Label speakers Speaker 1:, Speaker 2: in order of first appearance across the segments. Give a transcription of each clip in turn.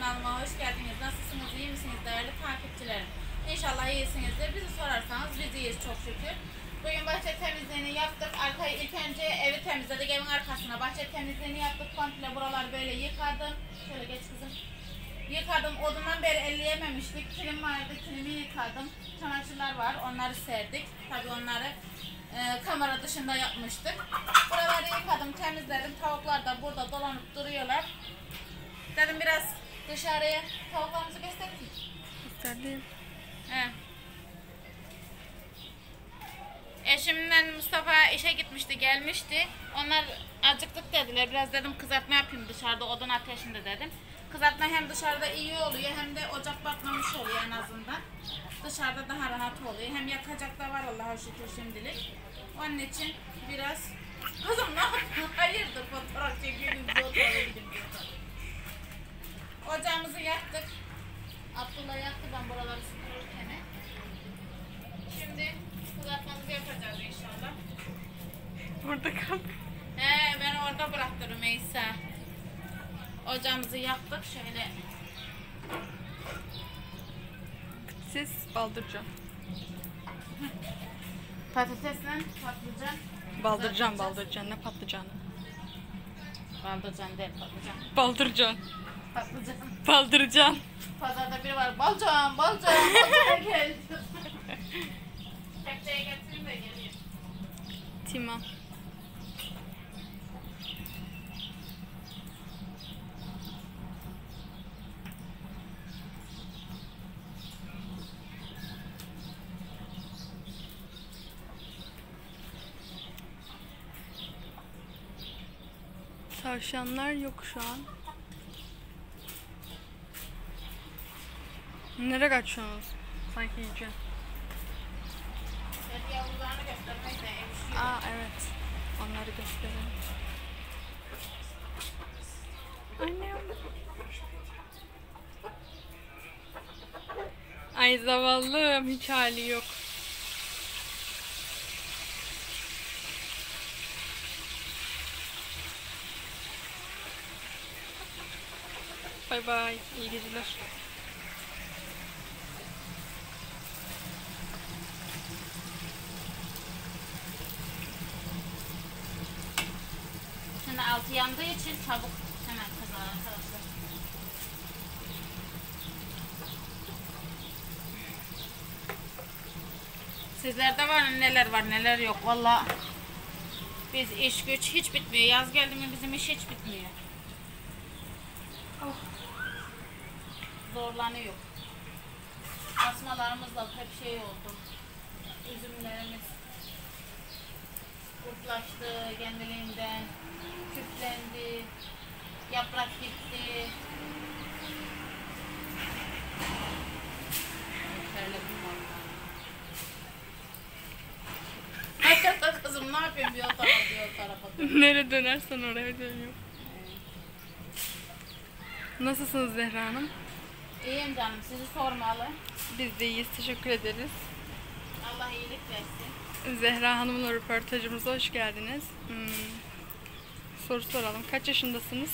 Speaker 1: kanalıma hoş geldiniz. Nasılsınız? İyi misiniz değerli takipçilerim? İnşallah iyisinizdir. Bizi sorarsanız biz iyiyiz çok şükür. Bugün bahçe temizliğini yaptık. Arkayı ilk önce evi temizledik. Evin arkasına bahçe temizliğini yaptık. Komple buralar böyle yıkadım. Şöyle geç kızım. Yıkadım. Odundan beri elleyememiştik. Kilim vardı. Kilimi yıkadım. Çamaşırlar var. Onları serdik. Tabii onları kamera dışında yapmıştık. Buraları yıkadım, temizledim. Tavuklar da burada dolanıp duruyorlar. Dedim biraz dışarıya tavuklarımızı göstereyim.
Speaker 2: Gösterdim.
Speaker 1: Eşimden Mustafa işe gitmişti, gelmişti. Onlar acıktık dediler. Biraz dedim kızartma yapayım dışarıda odun ateşinde dedim. Kızartma hem dışarıda iyi oluyor hem de ocak batmamış oluyor en azından. Dışarıda daha rahat oluyor. Hem yakacak da var Allah'a şükür şimdilik. Onun için biraz... Kızım ne yapıyorsun? Hayırdır fotoğraf çekiyoruz. Ocağımızı yaktık. Abdullah yaktı ben buraları süpürürken. Şimdi kızartmamızı yapacağız inşallah.
Speaker 2: Burada kal.
Speaker 1: Ben orada bıraktım Rümeysa. Ocağımızı yaktık şöyle.
Speaker 2: Siz baldırcan.
Speaker 1: Patatesle patlıcan.
Speaker 2: Baldırcan ne patlıcanı?
Speaker 1: Baldırcan değil patlıcan.
Speaker 2: Baldırcan.
Speaker 1: Patlıcan.
Speaker 2: Baldırcan.
Speaker 1: Pazarda biri var. Balcan gel. Kepçeye getireyim de geliyor.
Speaker 2: Tamam. Tavşanlar yok şu an. Nereye kaçıyorsunuz? Sanki yiyeceğim.
Speaker 1: Evet, yavrularını göstermek de evşiyor.
Speaker 2: Aa evet. Onları gösterelim. Annem. Ay zavallım, hiç hali yok. Bay bay, iyi geceler.
Speaker 1: Şimdi altı yandığı için çabuk hemen kızar arkadaşlar. Sizlerde var neler var neler yok valla. Biz iş güç hiç bitmiyor. Yaz geldi mi bizim iş hiç bitmiyor. Oh. Zorlanıyor. Asmalarımız da hep şey oldu. Üzümlerimiz kurtlaştı kendiliğinden, küflendi, yaprak gitti. Terledim vallahi. Hakikaten kızım ne yapayım bir o tarafa bir o tarafa.
Speaker 2: Nereye dönersen oraya dönüyor. Nasılsınız Zehra Hanım?
Speaker 1: İyiyim canım, sizi sormalı.
Speaker 2: Biz de iyiyiz, teşekkür ederiz.
Speaker 1: Allah iyilik versin.
Speaker 2: Zehra Hanım'la röportajımıza hoş geldiniz. Soru soralım. Kaç yaşındasınız?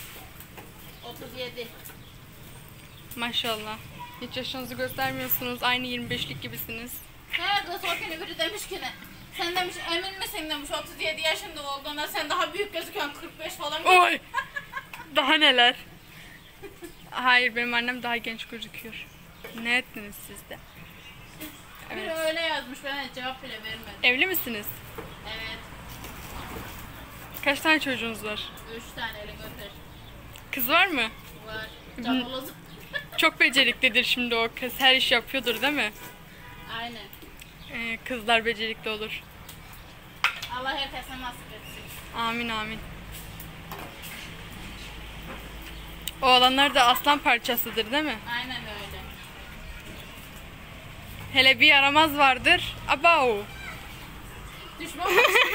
Speaker 1: 37.
Speaker 2: Maşallah. Hiç yaşınızı göstermiyorsunuz. Aynı 25'lik gibisiniz.
Speaker 1: He kız o günü biri demiş ki ne? Sen demiş emin misin demiş 37 yaşında olduğuna sen daha büyük gözüküyorsun 45 falan.
Speaker 2: Oy! Daha neler? Hayır, benim annem daha genç gözüküyor. Ne ettiniz siz de?
Speaker 1: Biri
Speaker 2: Evet.
Speaker 1: öyle yazmış ben cevap bile vermedim.
Speaker 2: Evli misiniz?
Speaker 1: Evet.
Speaker 2: Kaç tane çocuğunuz var?
Speaker 1: 3 tane elin öper.
Speaker 2: Kız var mı?
Speaker 1: Var. Camoluz.
Speaker 2: Çok beceriklidir şimdi o kız. Her iş yapıyordur değil mi?
Speaker 1: Aynen.
Speaker 2: Kızlar becerikli olur.
Speaker 1: Allah herkese nasip etsin.
Speaker 2: Amin amin. Oğlanlar da aslan parçasıdır değil mi?
Speaker 1: Aynen öyle.
Speaker 2: Hele bir yaramaz vardır. Abao.
Speaker 1: Düşman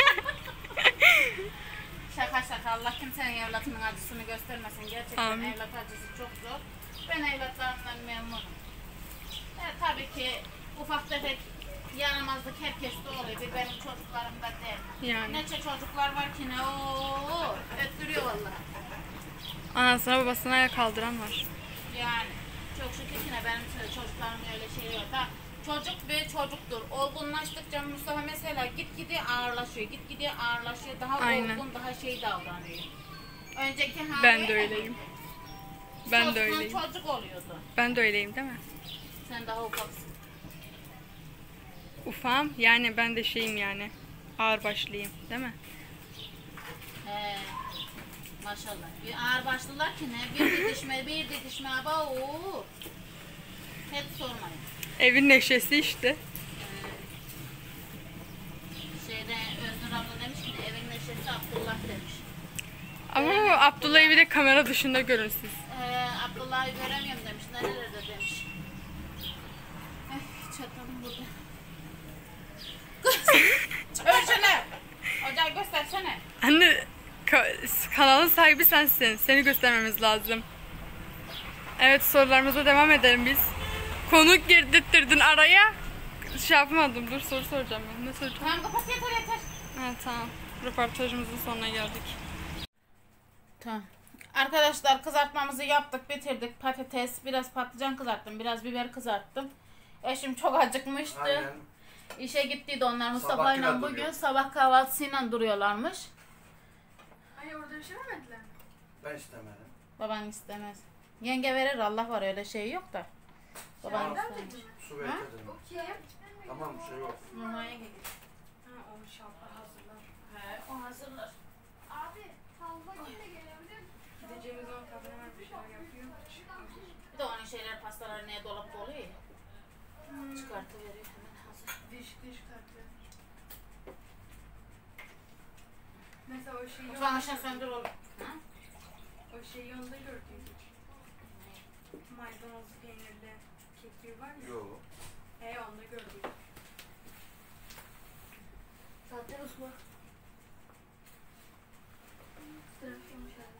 Speaker 1: Şaka şaka Allah kimsenin evlatının acısını göstermesin. Gerçekten
Speaker 2: Amin.
Speaker 1: evlat acısı çok zor. Ben evlatlarımdan memnunum. Tabii ki ufak tefek yaramazlık herkeste oluyor. Bir benim çocuklarımda değil.
Speaker 2: Yani.
Speaker 1: Nece çocuklar var ki ne ooo öttürüyor vallahi.
Speaker 2: Anasına babasına el kaldıran var.
Speaker 1: Yani çok şükür yine benim çocuklarım öyle şey yok da çocuk bir çocuktur. Olgunlaştıkça Mustafa mesela gitgide ağırlaşıyor. Gitgide ağırlaşıyor. Daha
Speaker 2: Aynen.
Speaker 1: olgun, daha şey davranıyor. Önceki hali
Speaker 2: Ben de öyleyim. Ben de
Speaker 1: çocuktan
Speaker 2: öyleyim.
Speaker 1: çocuk oluyordu.
Speaker 2: Ben de öyleyim değil mi?
Speaker 1: Sen daha ufaksın.
Speaker 2: Ufam yani ben de şeyim yani. Ağırbaşlıyım değil mi?
Speaker 1: He. Maşallah. Bir ağır başlılar ki ne? Bir didişme aba ooo. Hiç sormayın.
Speaker 2: Evin neşesi işte.
Speaker 1: Şeyde Öznur abla demiş ki evin neşesi Abdullah demiş.
Speaker 2: Ama Abdullah'ı bir de kamera dışında görün siz.
Speaker 1: Abdullah'ı göremiyorum demiş. Nerelerde demiş. Çatalım burada. Örsene. Ocağı göstersene.
Speaker 2: Anne kanalın sahibi sensin. Seni göstermemiz lazım. Evet sorularımıza devam edelim biz. Konuk girdirttirdin araya. Şey yapmadım. Dur soru soracağım ben. Ne soracağım?
Speaker 1: Tamam kapat yeter.
Speaker 2: Ha tamam. Röportajımızın sonuna geldik.
Speaker 1: Tamam. Arkadaşlar kızartmamızı yaptık, bitirdik. Patates, biraz patlıcan kızarttım, biraz biber kızarttım. Eşim çok acıkmıştı.
Speaker 3: Aynen.
Speaker 1: İşe gittiydi onlar Mustafa
Speaker 3: Sabahkine
Speaker 1: ile bugün
Speaker 3: duruyor.
Speaker 1: sabah kahvaltısıyla duruyorlarmış.
Speaker 2: Ay orada bir şey vermediler.
Speaker 3: Ben istemedim.
Speaker 1: Baban istemez. Yenge verir, Allah var, öyle şey yok da. Baban
Speaker 3: Tamam.
Speaker 1: istemez.
Speaker 3: Su ver dedim.
Speaker 2: Kim?
Speaker 3: Tamam bir şey yok.
Speaker 1: Normal yenge gidiyor.
Speaker 2: Ha o şapka hazırlar.
Speaker 1: He, o hazırlar.
Speaker 4: Abi fazla yine gelebilir.
Speaker 2: Gideceğimiz zaman kadın hemen bir şeyler yapıyor.
Speaker 1: Bir de onun şeyler, pastalar neye dolapta oluyor ya. Çıkartıveriyor hemen hazır.
Speaker 2: Diş kartı. Mesela o şeyi
Speaker 1: Mutfağın ışığını söndür oğlum. Ha?
Speaker 2: o şeyi onda gördük. Maydanozlu peynirli kekliği var ya.
Speaker 3: Yok.
Speaker 2: Onda gördük.
Speaker 4: Zaten ısma. Sırasıymış abi.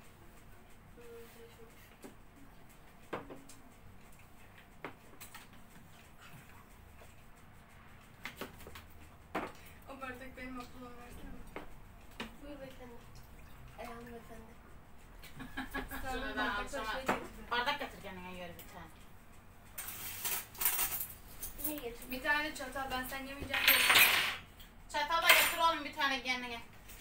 Speaker 2: O bardak benim aklımdan versene.
Speaker 4: Buyur beyefendi. Ayağım beyefendi.
Speaker 1: Sonra ben akşama bardak getir kendine göre bir tane.
Speaker 4: Niye getirdin?
Speaker 2: Bir tane çatal ben sen yemeyeceğim diye.
Speaker 1: Çatal da getir oğlum bir tane kendine.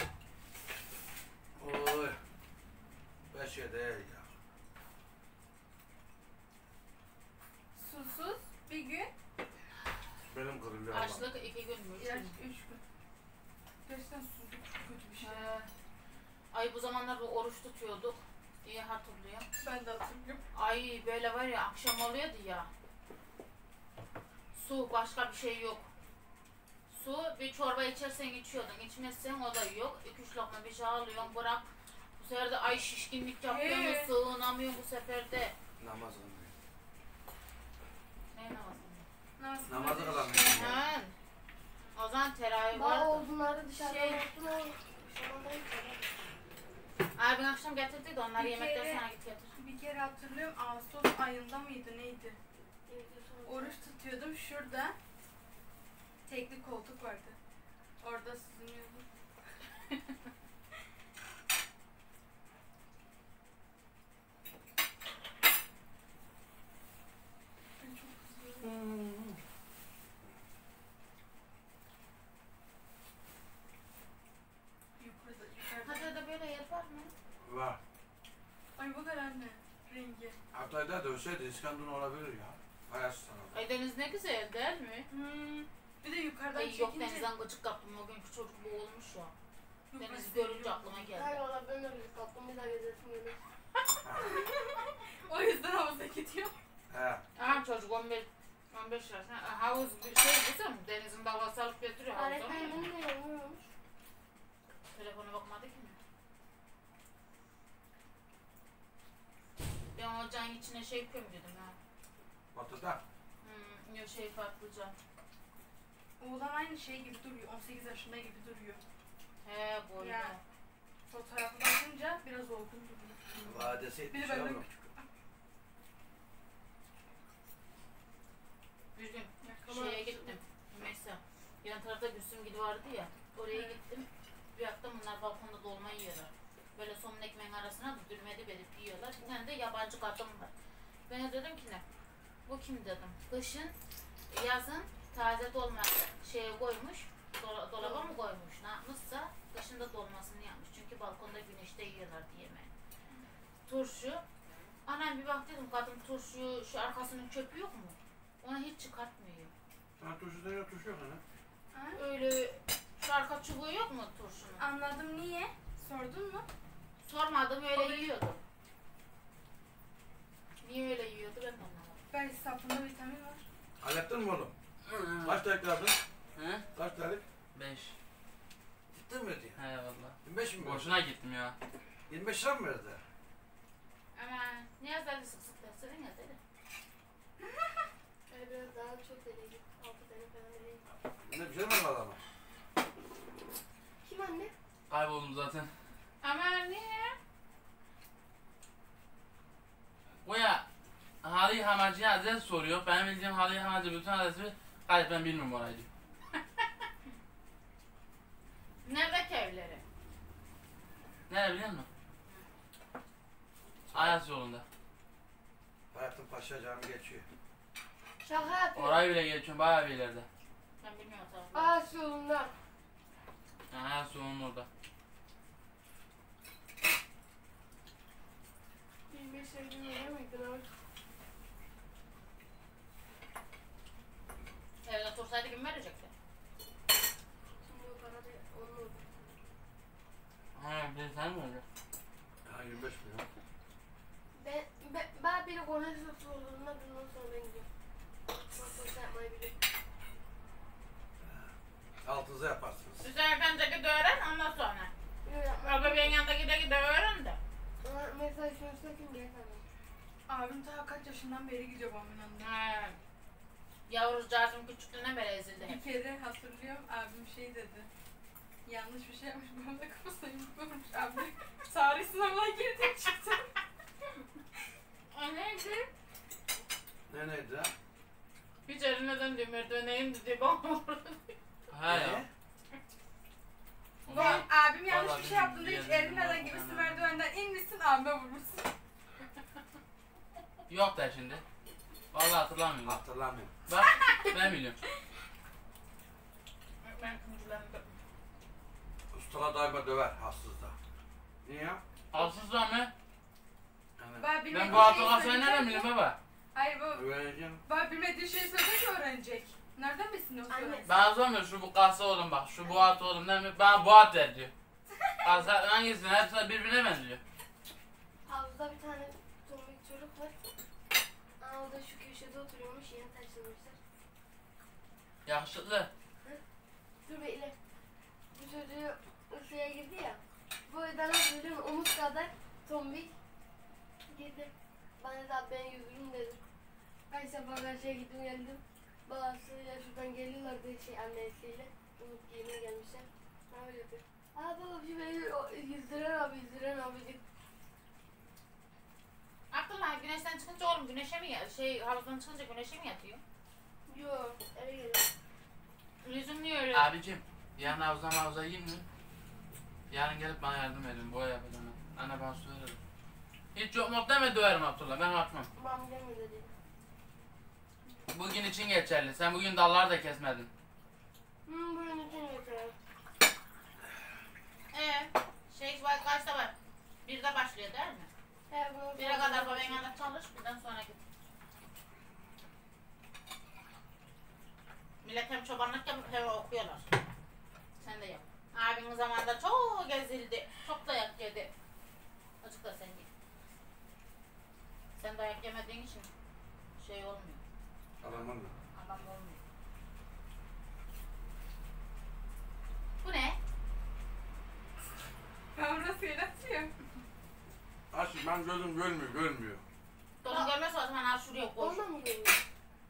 Speaker 3: Oy. Ben şey değil ya.
Speaker 2: Susuz bir gün.
Speaker 3: Benim kırılıyor ama.
Speaker 1: Açlık 2 gün mü? 3
Speaker 2: İlaç
Speaker 1: gün
Speaker 2: 3 gün. Gerçekten susuzluk çok kötü bir şey.
Speaker 1: Ay bu zamanlar bu oruç tutuyorduk. İyi hatırlıyorum.
Speaker 2: Ben de hatırlıyorum.
Speaker 1: Ay böyle var ya akşam oluyordu ya. Su başka bir şey yok. Su bir çorba içersen içiyordun. İçmezsen o da yok. 2-3 lokma bir şey alıyorsun bırak. Bu sefer de ay şişkinlik yapıyorsun. Sığınamıyorsun bu sefer de.
Speaker 3: Namaz kılmıyor.
Speaker 1: Ne namazı?
Speaker 3: Namazı kılamıyor.
Speaker 1: Ha. O zaman teravih
Speaker 4: Bana
Speaker 1: vardı.
Speaker 4: odunları dışarıda
Speaker 1: Şey-
Speaker 4: unuttum ama. Dışarıda unuttum.
Speaker 1: Abin akşam getirdiydi onları
Speaker 2: Bir
Speaker 1: yemekten
Speaker 2: kere-
Speaker 1: sonra git getir.
Speaker 2: Bir kere hatırlıyorum Ağustos ayında mıydı neydi? Oruç tutuyordum şurada. Tekli koltuk vardı. Orada sızınıyordum. Ben çok kızıyorum. Yukarıda.
Speaker 1: Hadi da böyle yer var mı?
Speaker 3: Var.
Speaker 2: Ay bu kadar anne. Rengi.
Speaker 3: Hatay'da dövseydi İskenderun olabilir ya. Ayas sana.
Speaker 1: Ay deniz ne güzel değil mi?
Speaker 2: Bir de yukarıdan
Speaker 1: Ay yok
Speaker 2: çekince.
Speaker 1: denizden gıcık kaptım o günkü çocuk boğulmuş ya.
Speaker 2: Yukarı
Speaker 1: Denizi görünce
Speaker 2: seviyorum.
Speaker 1: aklıma geldi.
Speaker 4: Hayır valla ben de öyle kaptım. Bir daha gezesim gelir.
Speaker 2: O yüzden havuza gidiyor.
Speaker 3: He.
Speaker 1: Aha çocuk 15 yaşında havuz bir şey kızım denizin davası alıp götürüyor havuza.
Speaker 4: Öğretmenim de yanılıyormuş.
Speaker 1: Telefona bakmadı ki mi? Ben ocağın içine şey kömürüyordum ha.
Speaker 3: Batıda.
Speaker 1: Yok şey patlıcan.
Speaker 2: Oğlan aynı şey gibi duruyor. 18 yaşında gibi duruyor.
Speaker 1: He boyda.
Speaker 2: Ya. Fotoğrafı bakınca biraz olgun duruyor.
Speaker 3: Vadesi
Speaker 2: Bir
Speaker 3: etmiş
Speaker 2: de benden
Speaker 3: yavrum.
Speaker 2: küçük.
Speaker 1: Bir gün
Speaker 2: Yakala.
Speaker 1: şeye gittim. Mesela yan tarafta Gülsüm Gidi vardı ya. Oraya
Speaker 2: Evet.
Speaker 1: gittim. Bir baktım bunlar balkonda dolma yiyorlar. Böyle somun ekmeğin arasına da dürmedi verip yiyorlar. Bir tane de yabancı kadın var. Ben de dedim ki ne? Bu kim dedim. Kışın, yazın taze dolma şeye koymuş. Dolaba mı koymuş? Ne yapmışsa kışın da dolmasını yapmış. Çünkü balkonda güneşte yiyorlar diye mi? Turşu. Anam bir bak dedim kadın turşuyu şu arkasının çöpü yok mu? Onu hiç çıkartmıyor.
Speaker 3: Ha turşu deniyor turşu yok hani.
Speaker 4: Ha?
Speaker 1: Öyle şu arka çubuğu yok mu turşunun?
Speaker 2: Anladım, niye? Sordun mu?
Speaker 1: Sormadım öyle yiyordu. Niye öyle yiyordu ben de anlamadım.
Speaker 2: Belki sapında vitamin var.
Speaker 3: Hallettin mi oğlum? Kaç tane aldın?
Speaker 5: He?
Speaker 3: Kaç tane?
Speaker 5: 5.
Speaker 3: Gittin mi diye?
Speaker 5: He valla.
Speaker 3: 25 mi?
Speaker 5: Boşuna gittim ya.
Speaker 3: 25 lira mı verdi?
Speaker 1: Ama ne yazardı sık sık derslerin yazardı.
Speaker 4: Biraz daha çok deneyim. 6 tane falan deneyim.
Speaker 3: Ne bir şey mi var adama?
Speaker 4: Kim anne?
Speaker 5: Kayboldum zaten.
Speaker 1: Ama niye?
Speaker 5: O ya Hali Hamacı'ya adres soruyor. Benim bildiğim Hali Hamacı bütün adresi kayıp, ben bir numaraydı.
Speaker 1: Neredeki evleri?
Speaker 5: Nerede biliyor musun? Ayas yolunda.
Speaker 3: Hayatın Paşa Camii geçiyor.
Speaker 4: Şaka yapıyor.
Speaker 5: Orayı bile geçiyorum, bayağı bir ileride.
Speaker 1: Ben bilmiyorum tamam.
Speaker 4: Ağaç yolunda.
Speaker 5: Yani Ayas yolunun orada.
Speaker 4: 25 sevdiğin öyle miydin abi?
Speaker 1: Evde otursaydı kim verecekti?
Speaker 4: Şimdi o para da onun oldu.
Speaker 5: Ha, bir sen mi öyle?
Speaker 3: Ha 25 milyon.
Speaker 4: Ben biri konuşursa olduğunda bundan sonra ben gidiyorum. Nasıl yapmayı bilirim.
Speaker 3: Altınıza yaparsınız.
Speaker 1: Üzerden ceket öğren ondan sonra.
Speaker 4: Yok yapmayı
Speaker 1: Abla benim yanında gide öğren de.
Speaker 4: Ama mesela şunu sakın gel tamam.
Speaker 2: Abim daha kaç yaşından beri gidiyor babamın yanında.
Speaker 1: He. Yavrucağızım küçüklüğünden beri ezildi hep.
Speaker 2: Bir kere hatırlıyorum, abim şey dedi. Yanlış bir şey yapmış, babam da kafasına yumruk vurmuş. Abim tarih sınavına girdi çıktı.
Speaker 1: O neydi?
Speaker 3: Ne neydi ha?
Speaker 1: Hiç eline döndü merdivene indi diye bana vurdu.
Speaker 5: He ya.
Speaker 3: Ne?
Speaker 2: Babam, abim yanlış
Speaker 5: Vallahi
Speaker 2: bir şey yaptığında hiç
Speaker 5: bilmiyorum,
Speaker 2: erinmeden
Speaker 5: bilmiyorum.
Speaker 2: gibisi merdivenden inmişsin, abime vurmuşsun.
Speaker 5: Yok da şimdi. Vallahi hatırlamıyorum.
Speaker 3: Hatırlamıyorum.
Speaker 5: Bak ben biliyorum.
Speaker 1: Ben kımcılarını
Speaker 3: Ustala daima döver hassızda. Niye?
Speaker 5: Haksız lan mı?
Speaker 3: Yani
Speaker 2: Baba bilmediği
Speaker 5: Ben bu
Speaker 2: şeyi
Speaker 5: hatırlamı sen
Speaker 2: söyleyecek
Speaker 5: nereden
Speaker 2: mi?
Speaker 5: biliyorsun baba?
Speaker 2: Hayır baba,
Speaker 3: öğreneceğim.
Speaker 2: baba bilmediği şeyi söyleyecek öğrenecek. Nereden bilsin yoksa
Speaker 4: Anne.
Speaker 2: öğrensin?
Speaker 5: Ben sormuyorum şu bu kasa oğlum bak, şu Boğat oğlum değil mi? Bana Boğat der diyor. Kasa hangisini? Hepsi birbirine benziyor.
Speaker 4: Havuzda bir tane tombik çocuk var. Aa, o da şu köşede oturuyormuş, yeni taşınmışlar.
Speaker 5: Yakışıklı.
Speaker 4: Dur bekle. Bu çocuğu ısıya girdi ya. Bu yüzden çocuğun omuz kadar tombik girdi. Bana da ben yüzürüm dedim. Ben sabah karşıya gittim geldim. Babası ya şuradan geliyorlardı annesiyle. Umut giyime gelmişler. Ne öyle yapıyor? Aa baba şu beni yüzdüren abi dedi.
Speaker 1: Abdullah güneşten çıkınca oğlum güneşe mi havuzdan çıkınca güneşe mi yatıyor?
Speaker 4: Yok eve geliyor.
Speaker 1: Yüzüm niye öyle?
Speaker 5: Abicim yarın havuza yiyeyim mi? Yarın gelip bana yardım edin, boya yapacağım ben. Anne bana su verir. Hiç yok mu deme, döverim Abdullah, ben atmam.
Speaker 4: Babam gelmedi dedi.
Speaker 5: Bugün için geçerli, sen bugün dalları da kesmedin.
Speaker 4: Bunun için götürelim.
Speaker 1: Kaçta var? 1'de başlıyor değil mi?
Speaker 4: Her bunu
Speaker 1: 1'e kadar babanın yanında çalış, birden sonra git. Millet hem çobanlık yapıp hem okuyorlar. Sen de yap. Abinin zamanında çok gezildi, çok dayak yedi. Azıcık da sen git. Sen dayak yemediğin için şey olmuyor,
Speaker 3: Alamam mı?
Speaker 1: adam olmuyor. Bu ne?
Speaker 2: Ben burada seyretmiyorum.
Speaker 3: Aşkım ben gözüm görmüyor.
Speaker 1: Dolun görmezse o zaman al şuraya koy.
Speaker 4: Ondan mı geliyor?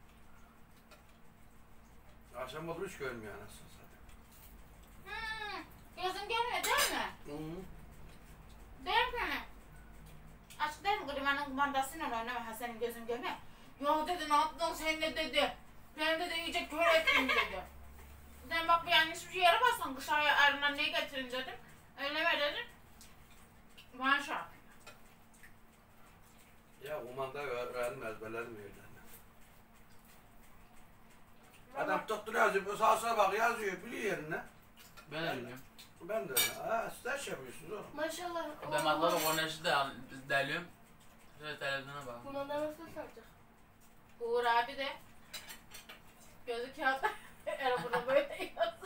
Speaker 3: Akşam oldu hiç görmüyor anasını zaten.
Speaker 1: Gözün görmüyor değil mi?
Speaker 3: Hı.
Speaker 1: Değil mi? Aşk değil mi? Klimanın kumandasıyla oynama. Ha senin gözün görmüyor. Ya dedi ne yaptın sen ne dedi. Ben dedi iyice kör ettin dedi. Dedim bak bir yanlış bir yere basın. Kış ayarına ne getirin dedim. Öyle ver dedim. Bana şey yap.
Speaker 3: Ya kumanda öğrendim ezberledim yerden. Adam tuttu yazıyor, sağa sola bak yazıyor, biliyor yerine.
Speaker 5: Ben de biliyorum.
Speaker 3: Ben de öyle. Ha, siz de şey yapıyorsunuz oğlum.
Speaker 4: Maşallah.
Speaker 5: Ben matları korneşi de deliyorum. Şöyle televizyona bak.
Speaker 4: Kumanda nasıl saracak?
Speaker 1: Uğur abi de gözü kağıtta arabada böyle yazıyor.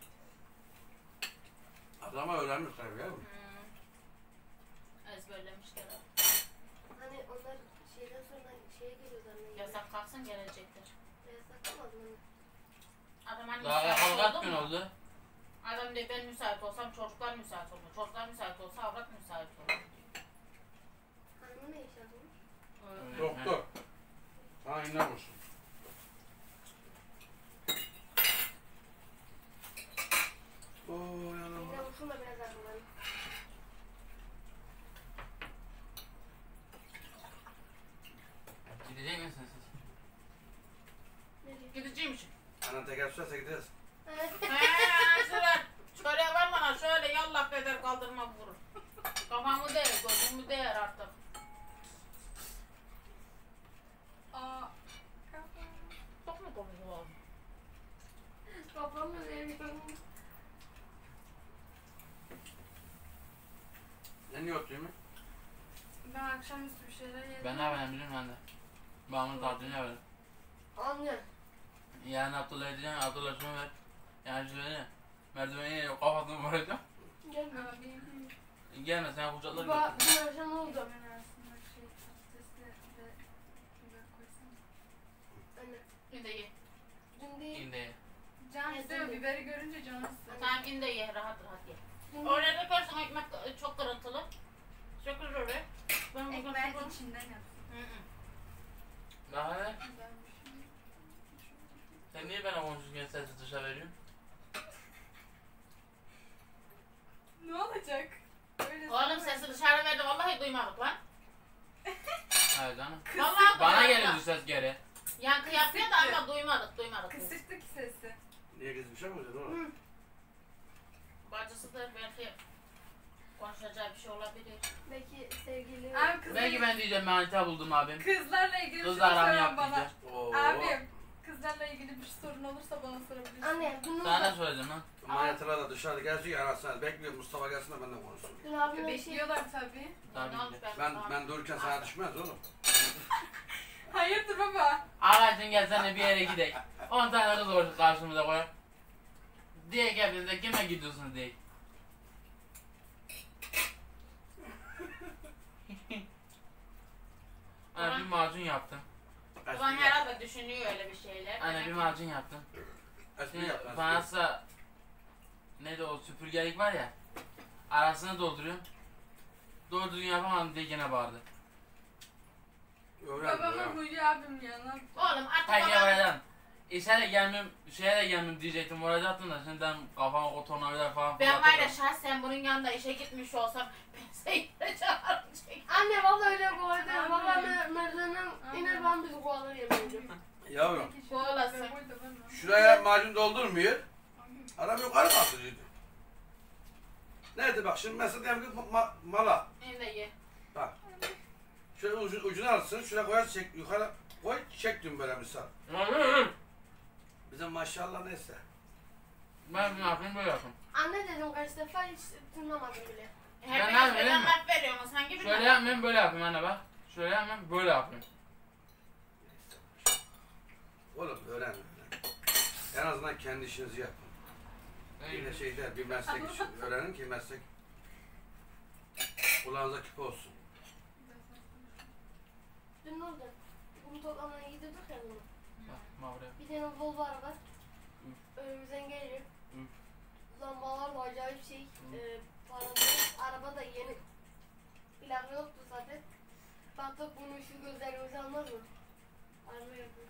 Speaker 3: Adama öğrenmiş tabii ya.
Speaker 1: Ezberlemişler abi.
Speaker 4: Hani onlar şeyden sonra şeye geliyorlar.
Speaker 1: Yasak kalksın gelecektir.
Speaker 4: Yasaklamadım onu.
Speaker 1: Adam hani
Speaker 5: Daha
Speaker 1: müsait
Speaker 5: kaç
Speaker 1: oldu
Speaker 5: gün
Speaker 1: mu?
Speaker 5: oldu?
Speaker 1: Adam diyor ben müsait olsam çocuklar müsait olmuyor. Çocuklar müsait olsa avrat müsait olur.
Speaker 4: Hanımı ne iş yapmış?
Speaker 3: Doktor. Ha inanmışsın. Oo yanım.
Speaker 4: Yine vursun da biraz akıllanın.
Speaker 5: Gidecek misin siz?
Speaker 4: Nereye?
Speaker 1: Gideceğimmişim.
Speaker 3: Anan teker tutarsa gideriz.
Speaker 1: Şöyle var bana şöyle yallah eder kaldırma vurur. Kafamı değer, gözümü değer artık.
Speaker 2: Aa.
Speaker 1: Çok mu komik oldu?
Speaker 4: Kafamı veriyorum.
Speaker 3: Ne niye oturuyor mu?
Speaker 2: Ben akşamüstü bir şeyler yedim.
Speaker 5: Ben ne yapayım biliyorum ben de. Ben bunu tartını yapayım.
Speaker 4: Anne.
Speaker 5: Yani Abdullah'a diyeceğim, Abdullah şunu ver. Yani şöyle merdiveni kafasını vuracağım.
Speaker 4: Gelme.
Speaker 5: Gelme sen kucaklar
Speaker 4: Bu
Speaker 5: götür.
Speaker 4: akşam ne oldu?
Speaker 2: Hemen arasında şey patatesle de biber koysana.
Speaker 4: Anne.
Speaker 1: İn de ye.
Speaker 4: Dün değil.
Speaker 5: İndi.
Speaker 2: Can
Speaker 4: Evet,
Speaker 2: istiyor,
Speaker 4: evet.
Speaker 2: biberi görünce canı istiyor.
Speaker 1: Tamam in de ye, rahat rahat ye.
Speaker 4: Dün
Speaker 1: Oraya dökersen ekmek çok kırıntılı. Sökülür oraya. Ben bugün
Speaker 2: Ekmeğin
Speaker 1: sıfır-
Speaker 2: içinden yap.
Speaker 1: Hı hı.
Speaker 5: Daha ne?
Speaker 2: Güzelmiş.
Speaker 5: Sen niye bana konuşurken sesi dışa veriyorsun?
Speaker 2: Ne olacak? Öyle
Speaker 1: Oğlum
Speaker 2: söyleme.
Speaker 1: sesi dışarı verdi vallahi duymadık lan.
Speaker 5: Hayır canım.
Speaker 1: Vallahi
Speaker 5: Bana
Speaker 1: duymadık.
Speaker 5: geliyordu ses geri.
Speaker 1: Yankı yapıyor da ama duymadık biz.
Speaker 2: Kısıktı ki sesi.
Speaker 3: Niye gizli bir şey mi olacaksın oğlum?
Speaker 1: Bacısıdır belki konuşacağı bir şey olabilir.
Speaker 4: belki sevgili.
Speaker 2: Abi kızlar,
Speaker 5: Belki ben diyeceğim ben harita buldum abim.
Speaker 2: kızlarla ilgili bir şey
Speaker 5: Kızla aram
Speaker 2: soran
Speaker 5: yap
Speaker 2: bana.
Speaker 5: diyeceğim.
Speaker 3: Oo.
Speaker 2: Abim, kızlarla ilgili bir sorun olursa bana sorabilirsin.
Speaker 4: Anne dün ne
Speaker 5: Sana ne
Speaker 4: oldu?
Speaker 5: söyleyeceğim lan?
Speaker 3: Manyatılar da dışarıda geziyor arasında. Bekliyor Mustafa gelsin de benden konuşsun.
Speaker 4: Dün abime bir şey.
Speaker 2: Bekliyorlar tabii.
Speaker 5: Tabii
Speaker 1: Ne olmuş
Speaker 5: ki.
Speaker 3: Ben dururken sana düşmez oğlum.
Speaker 2: Hayırdır baba?
Speaker 5: Ağacın gel sen de bir yere gidelim. 10 tane kız var karşımıza koy. Diye hepinize kime gidiyorsunuz diye. Anne bir macun yaptım.
Speaker 1: Ulan herhalde düşünüyor öyle bir şeyler.
Speaker 5: Anne bir macun yaptım.
Speaker 3: Espri
Speaker 5: Şimdi
Speaker 3: yap.
Speaker 5: Fransa neydi o süpürgelik var ya. Arasını dolduruyorum. Doğru düzgün yapamadım diye gene bağırdı.
Speaker 3: Öğren
Speaker 2: Babamın
Speaker 3: öğren.
Speaker 2: huyu abim ya. lan.
Speaker 1: Oğlum artık
Speaker 5: Peki
Speaker 1: babam...
Speaker 5: oradan. İşe de gelmem, şeye de gelmem diyecektim. Vuracaktım da şimdiden kafama o tornavida falan
Speaker 1: Ben var ya
Speaker 5: fırlatırım.
Speaker 1: şahsen bunun yanında işe gitmiş olsam ben seni çağıracağım.
Speaker 4: Anne valla öyle koydu.
Speaker 2: Abi.
Speaker 4: Valla merdivenden
Speaker 2: Abi.
Speaker 4: iner ben bizi kovalar yemeğim.
Speaker 3: Yavrum
Speaker 2: Peki,
Speaker 1: Bu olasın.
Speaker 2: ben burada ben de.
Speaker 3: şuraya macun doldurmuyor.
Speaker 2: Abim.
Speaker 3: Adam yukarı kaldırıyordu. Nerede bak şimdi mesela diyelim ki mala.
Speaker 1: İn de ye.
Speaker 3: Bak. Şöyle ucunu alırsın, şuraya koyarsın, çek, yukarı koy, çek diyorum böyle misal. Bizim maşallah neyse.
Speaker 5: Ben ne yapayım böyle yapayım.
Speaker 4: Anne dedim kaç defa hiç tınlamadım bile.
Speaker 5: Ben ne
Speaker 1: Hepiniz
Speaker 5: yapayım,
Speaker 1: birden
Speaker 5: mi?
Speaker 1: laf veriyorsunuz. Hangi
Speaker 5: Şöyle
Speaker 1: birden?
Speaker 5: yapmayayım böyle yapayım anne bak. Şöyle yapmayayım böyle yapayım.
Speaker 3: Oğlum öğren. En azından kendi işinizi yapın. Yine şey der, bir meslek için öğrenin ki meslek kulağınıza küpe olsun.
Speaker 4: Dün ne oldu? Bunu toplamaya gidiyorduk ya bunu.
Speaker 5: Bak mavraya.
Speaker 4: Bir tane Volvo araba. Önümüzden geliyor. Lambalar da acayip şey. Paralı. Araba da yeni. Plaka yoktu zaten. Baktık bunu şu gözlerimizi almaz mı? Araba yapıyor.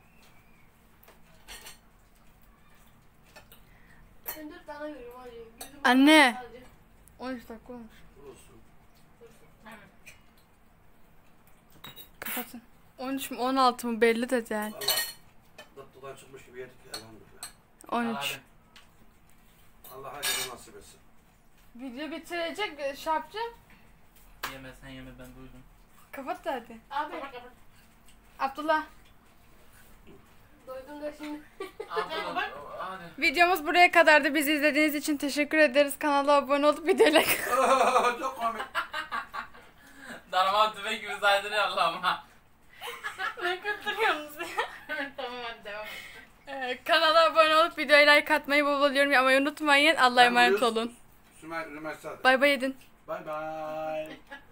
Speaker 4: Ben 4 tane görüyorum hacı. Yüzüm
Speaker 2: Anne.
Speaker 4: hacı.
Speaker 2: 13 dakika olmuş.
Speaker 3: Olsun.
Speaker 2: Kapatın. 13 mü 16 mı belli de değil.
Speaker 3: Valla dıttıdan çıkmış gibi yedik ya, elhamdülillah.
Speaker 2: 13.
Speaker 5: Abi,
Speaker 3: Allah herkese nasip etsin.
Speaker 2: Video bitirecek şey yapacağım.
Speaker 5: yemezsen yeme ben duydum.
Speaker 2: Kapat da hadi.
Speaker 4: Abi
Speaker 2: Abdullah.
Speaker 4: doydum da şimdi.
Speaker 5: Abdullah hadi.
Speaker 2: Videomuz buraya kadardı. Bizi izlediğiniz için teşekkür ederiz. Kanala abone olup videoyla
Speaker 3: Çok komik.
Speaker 5: Darama tüfek gibi saydırıyor Allah'ıma.
Speaker 2: ne götürüyorsunuz ya?
Speaker 1: Tamam hadi devam et.
Speaker 2: Kanala abone olup videoya like atmayı, bol bol yorum yapmayı unutmayın. Allah'a
Speaker 3: Ben
Speaker 2: emanet
Speaker 3: Uyuz.
Speaker 2: olun.
Speaker 3: Rümeysa.
Speaker 2: Bay bay edin.
Speaker 3: Bay bay.